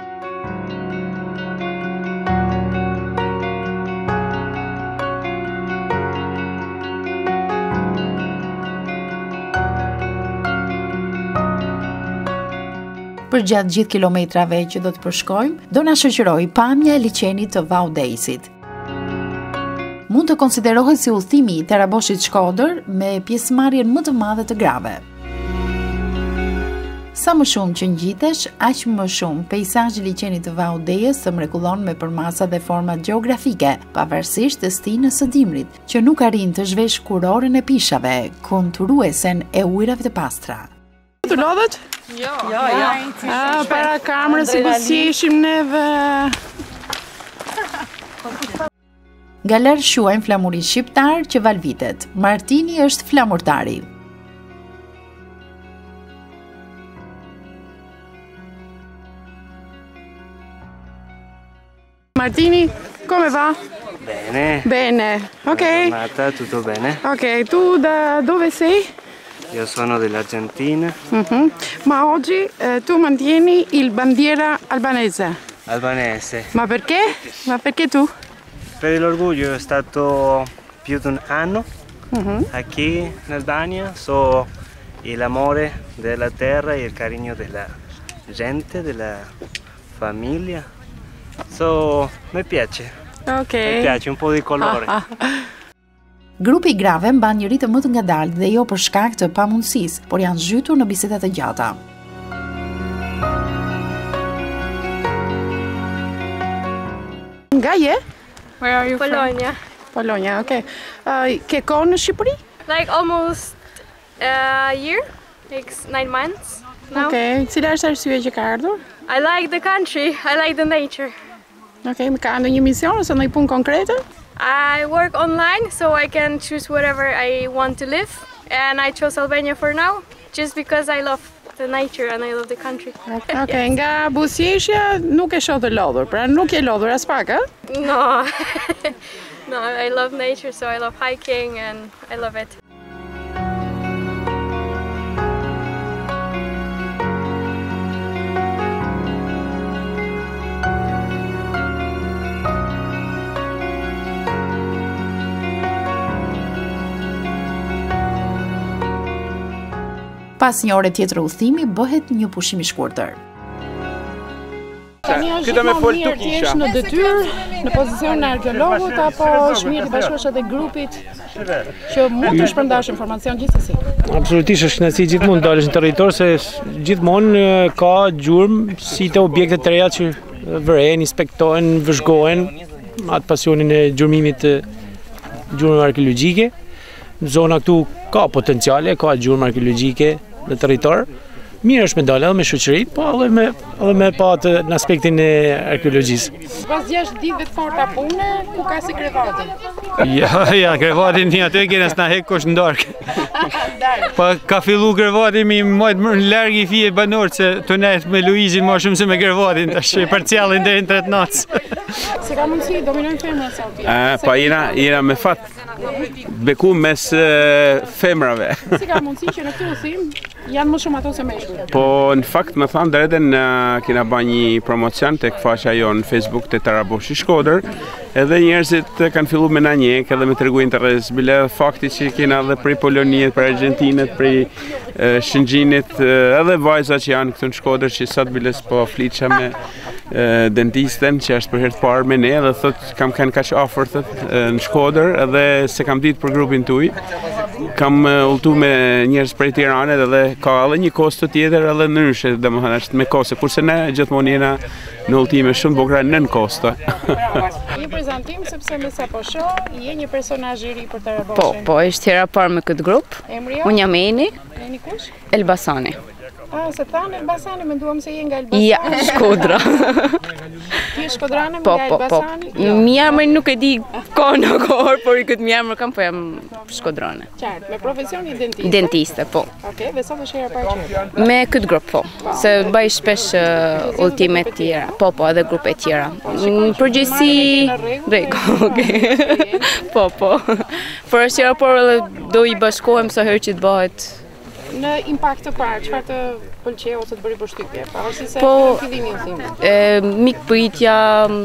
Për gjatë gjithë kilometrave që do të përshkojmë, do na shoqëroj pamja e liçenit të Vaudeisit. Mund të konsiderohet si udhëtimi i Araboshit Shkodër me pjesëmarrjen më të madhe të grave. Sa më shumë që ngjitesh, aq më shumë peizazhi i liçenit të Vaudejës të mrekullon me përmasa dhe forma gjeografike, pavarësisht të stinës së dimrit, që nuk arrin të zhvesh kurorën e pishave, konturuesen e ujrave të pastra. Të lodhët? Jo. Para kamerës si pësjeshim neve. Galer shuajnë flamurin shqiptar që valvitet. Martini është flamurtari. Martini, come va? Bene. Bene, ok. Giornata, tutto bene? Ok, tu da dove sei? Io sono dell'Argentina. Ma oggi tu mantieni il bandiera albanese. Albanese. Ma perché? Ma perché tu? Per l'orgoglio è stato più di un anno qui in Albania. So l'amore della terra e il carinho della gente, della famiglia. So, mi piace. Ok. Mi piace un po' di colore. Grupi i grave mban një ritëm më të ngadalë dhe jo për shkak të pamundësisë, por janë zhytur në biseda të gjata. Nga je? Where are you Polonia. Polonia, okay. Ke kohë në Shqipëri? Like almost a year, like 9 months now. Okay, cila është arsye që ka ardhur? I like the country, I like the nature. Okay, ka ndonjë mision ose ndonjë punë konkrete? I work online, so I can choose wherever I want to live. And I chose Albania for now, just because I love the nature and I love the country. Okay, nga buzëqeshja nuk e shoh të lodhur, pra nuk je lodhur as pak, ë? No. No, I love nature, so I love hiking and I love it. Pas një ore tjetër udhëtimi bëhet një pushim i shkurtër. Tani është gjithmonë mirë të jesh në detyrë, në pozicionin e arkeologut, apo është mirë të bashkohesh edhe grupit që mund të shpërndash informacion gjithsesi? Absolutisht është kënaqësi gjithmonë dalësh në territor se gjithmonë ka gjurmë si të objekte të reja që vëren, inspektohen, vëzhgohen atë pasionin e gjurmimit të gjurmëve arkeologjike. Në zona këtu ka potenciale, ka gjurmë arkeologjike në territor. Mirë është me dalë edhe me shoqëri, po edhe me patë në aspektin e arkeologjisë. Pas 6 ditëve të forta pune, ku ka si krevatin? Ja, krevatin një aty kena s'na hek kosh në darkë. Pa ka fillu krevatin mi majtë më larg i fije banor se të nejtë me Luizin ma shumë se me krevatin, tash për cjallin deri në 3 natës. Se ka mundësi, dominojnë femra sa uti? Pa jena me fat beku mes femrave. Si ka mundësi që në këtë udhëtim janë më shumë ato se meshkujt? Po në fakt më thanë drejtën kena ba një promocion tek faqja jo në Facebook të Taraboshi Shkodër, edhe njerëzit kanë fillu me na njek edhe me tregu interes, bile fakti që kena edhe prej Poloniet, prej Argentinet, prej Shëngjinit, edhe vajza që janë këtu në Shkodër që sot bile s'po flitësha me dentisten që është për herë të parë me ne dhe thot kam kanë kaq afër thot në Shkodër edhe se kam ditë për grupin tuaj. Kam udhëtu me njerëz prej Tiranës edhe ka edhe një kosto tjetër edhe ndryshe, domethënë është me kosto, kurse ne gjithmonë jena në udhëtime shumë bukura nën kosto. Një prezantim sepse me sa po shoh, je një personazh i ri për Taraboshin. Po, është hera parë me këtë grup. Emri? Unë jam Eni. Eni kush? Elbasani. Se thanë Elbasani, menduam se je nga Elbasani. Ja, Shkodra. Ti je shkodrane nga Elbasani? Mjamër nuk e di kohë në kohër, por i këtë mjamër kam, po jam shkodrane. Qartë, me profesion i dentiste? Dentiste, po. Okej, dhe sot është hera parë që? Me këtë grup, po. Se bëj shpesh ultime të tjera. Po, edhe grupe tjera. Në përgjithësi, rregull, okej. Po. Por është hera parë do i bashkohem sa herë që të bëhet. Në impakt të parë, çfarë të pëlqeu ose të bëri përshtypje? Pavarësisht se në fillimi i udhëtimit. Mikpritja,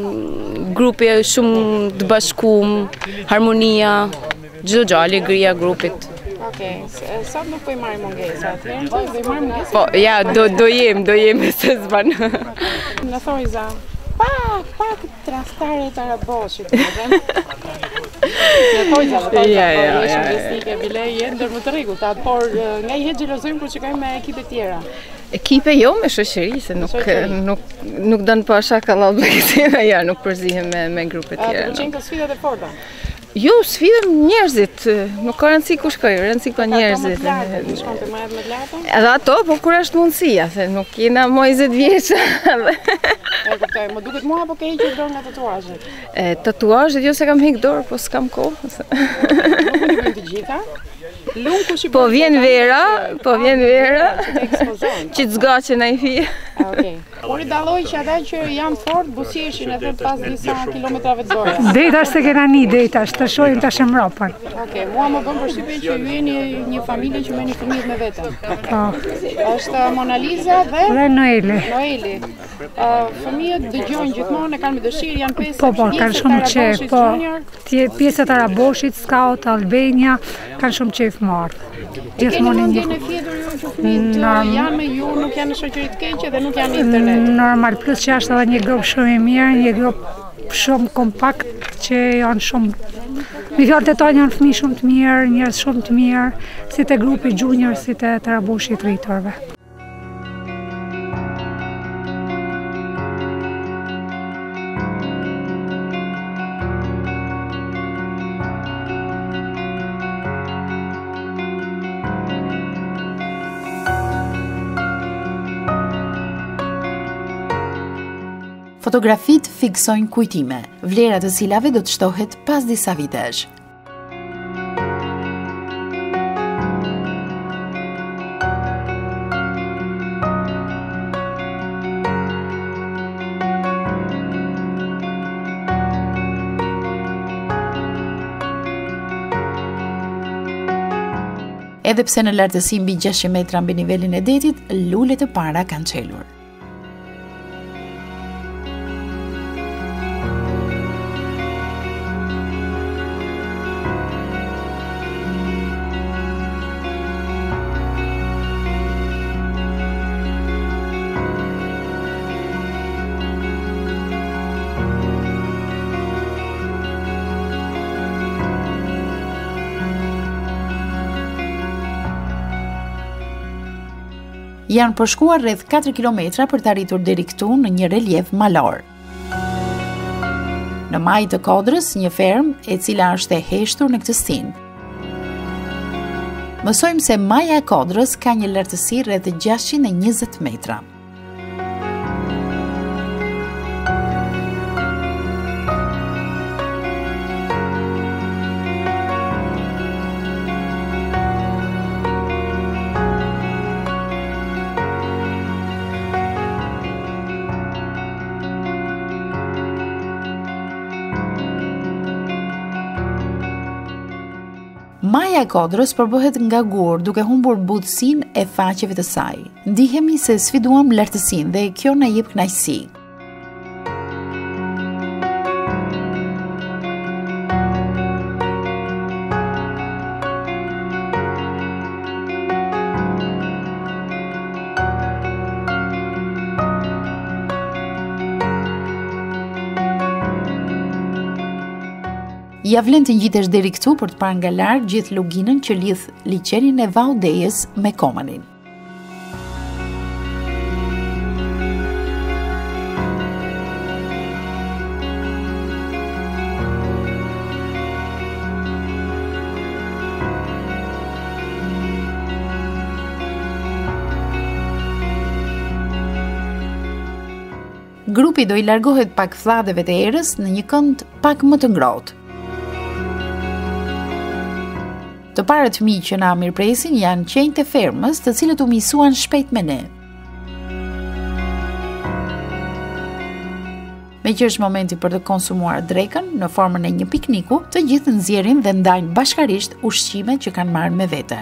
grupi shumë të bashkuar, harmonia, çdo gjë, alegria e grupit. Okej, sot nuk po i marrim mungesë, atëherë do i marrim mungesë. Po, ja, do jem se s'ban. Në thojza, pa këtë trastare të Taraboshit, në thojza, ishë mëgjestike, bile jenë ndër më të rregullt, por nga i hetë gjelozojmë kur qikojmë me ekipe tjera. Ekipe jo me shoqëri, se nuk dënë pasha ka lallbekësina, ja, nuk përzihem me grupe tjera. Të qenë ka sfidat e forta? Jo, sfidëm njerëzit, nuk ka rëndësi ku shkoj, rëndësi ka njerëzit. Edhe ato, po kur është mundësia, se nuk jena më 20 vjeqa. E kuptoj, më duket mua apo ke hequr dorë nga tatuazhet? Tatuazhet, jo se kam hequr dorë, po s'kam kohë. Nuk më të të gjitha? Po vjen vera, që të zgaqen ai fije. Por i dalloj që ata që janë fort buzëqeshin edhe pas disa kilometrave të dorës. Dejta është se kena dejta, të shohim tash mbrapa. Mua më bën përshtypje që ju jeni një familje që merrni fëmijët me vete. Po. Është Mona Lisa dhe Noeli. Fëmijët dëgjojnë gjithmonë, e kanë me dëshirë, janë pesë. Po, kanë shumë qejf, po. Pjesë e Taraboshit, Scout, Albania, kanë shumë qejf marrë. Gjithmonë një fjetur ju që fëmijët janë me ju, nuk janë në shoqëri të keqe dhe nuk janë në internet. Normal, plus që është edhe një grup shumë i mirë, një grup shumë kompakt që janë shumë. Me fjalë të tonë janë fëmijë shumë të mirë, njerëz shumë të mirë, si te grupi junior, si te Taraboshi të rriturve. Fotografit fiksojnë kujtime, vlera të cilave do të shtohet pas disa vitesh. Edhe pse në lartësi mbi 600 metra mbi nivelin e detit, lulet e para kanë çelur. Janë përshkuar rreth 4 kilometra për të arritur deri këtu në një relief malor. Në majë të Kodrës, një fermë e cila është e heshtur në këtë stinë. Mësojmë se maja e Kodrës ka një lartësi rreth 620 metra. Maja e Kodrës përbëhet nga gur duke humbur butësinë e faqeve të saj. Ndihemi se sfiduam lartësinë dhe kjo na jep kënaqësi. Ja vlen të ngjitesh deri këtu për të parë nga larg gjithë luginën që lidh liçenin e Vaudejës me Komanin. Grupi do i largohet pak thadheve të erës në një kënd pak më të ngrohtë. Të parët fëmijë që na mirëpresin janë qenjtë e fermës, të cilët u misuan shpejt me ne. Me që është momenti për të konsumuar drekën në formën e një pikniku, të gjithë nxjerrin dhe ndajnë bashkarisht ushqimet që kanë marrë me vete.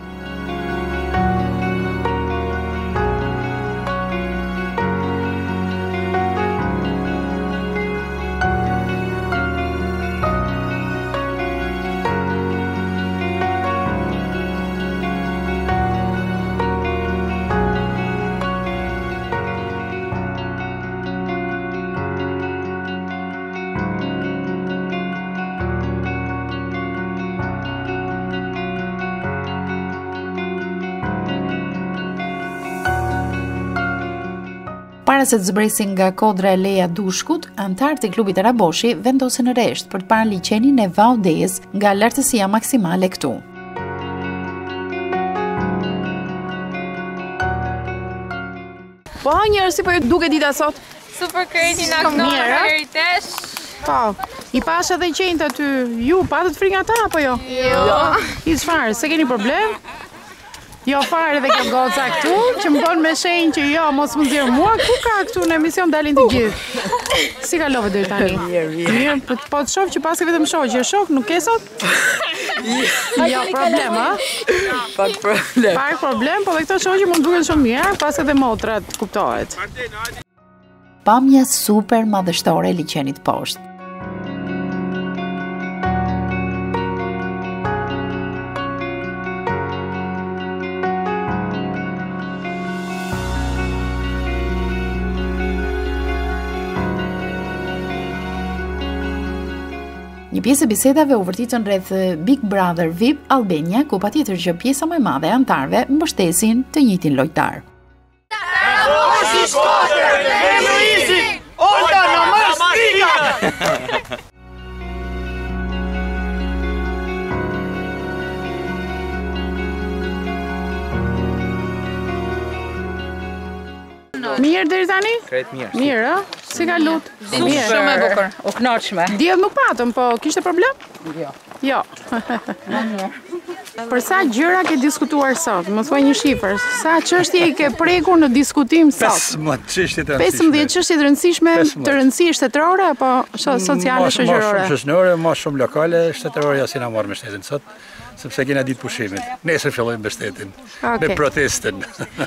Para se të zbresin nga kodra e Leja Dushkut, antarët e klubit Araboshi vendosen në rresht për të parë liçenin e Vaudejës nga lartësia maksimale këtu. Po, njerëz si po ju duket dita sot? Super crazy na knonë heritesh. Po, i pash edhe qenjtë aty. Ju patët frikë ata apo jo? Jo. I çfarë? Se keni problem? Jo fare dhe kjo goca këtu, që më bon me shenjë që jo, mos më zirë mua, ku ka këtu në emision dalin të gjithë. Si kalove deri tani? Mirë, po të shoh që pas ke vetëm shoh, që shoh, nuk ke sot? Jo problem, a? Pak problem. Pak problem, po dhe këto shoh që mund duken shumë mirë, pas edhe motrat, kuptohet. Pamja super madhështore e liçenit poshtë. Një pjesë e bisedave u vërtitën rreth Big Brother VIP Albania, ku patjetër që pjesa më e madhe e antarëve mbështesin të njëjtin lojtar. Mirë deri tani? Krejt mirë. Mirë, ë? Si ka lut? Shumë e bukur. U kënaqshme. Diell nuk patëm, po kishte problem? Jo. Jo. Për sa gjëra ke diskutuar sot? Më thuaj një shifër. Sa çështje i ke prekur në diskutim sot? 15 çështje të rëndësishme. 15 çështje të rëndësishme, të rëndësi shtetërore apo sociale shoqërore? Më shumë shoqërore, më shumë lokale, shtetërore ja si na marr mbështetjen sot, sepse kena ditë pushimit. Nesër fillojmë mbështetjen me protestën.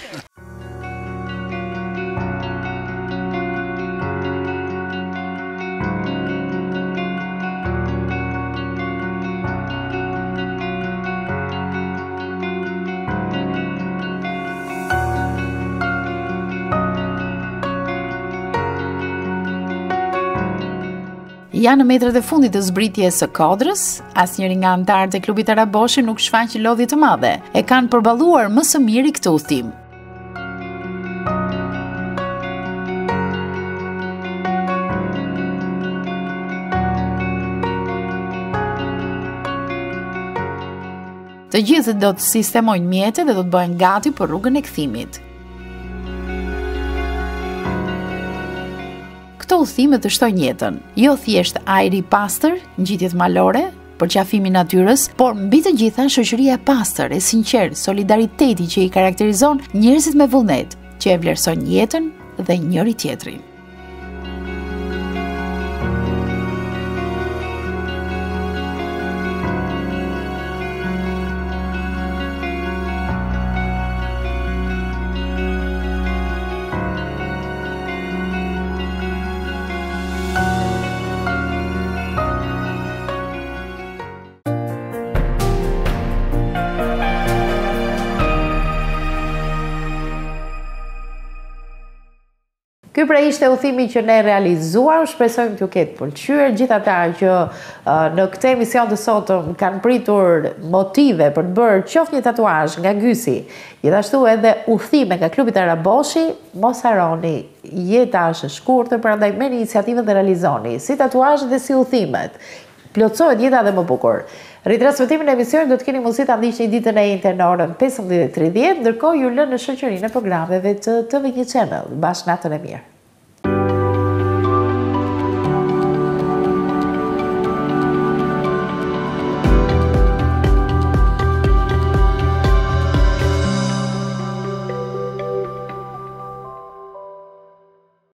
Janë në metrat e fundit të zbritjes së Kodrës, asnjëri nga antarët e klubit Araboshi nuk shfaq lodhje të madhe. E kanë përballuar më së miri këtë udhtim. Të gjithë do të sistemojnë mjete dhe do të bëhen gati për rrugën e kthimit. Këto udhëtime të shtojnë jetën, jo thjesht ajri i pastër, ngjitjet malore, përqafimi i natyrës, por mbi të gjitha shoqëria e pastër, e sinqertë, solidariteti që i karakterizon njerëzit me vullnet, që e vlerësojnë jetën dhe njëri tjetrin. Ky pra ishte udhëtimi që ne realizuar, shpresojmë t'ju ketë pëlqyer. Gjithë ata që në këtë emision të sotëm kanë pritur motive për të bërë qoftë një tatuazh nga Gysi, gjithashtu edhe udhëtime nga klubi Taraboshi, mos harroni, jeta është e shkurtër, prandaj merrni iniciativën dhe realizoni, si tatuazhet dhe si udhëtimet. Plotësohet jeta dhe më bukur. Ritransmetimin e emisionit do të keni mundësi ta ndiqni ditën e njëjtë në orën 15:30, ndërkohë ju lë në shoqërinë e programeve të TV1 Channel. Bashkë natën e mirë.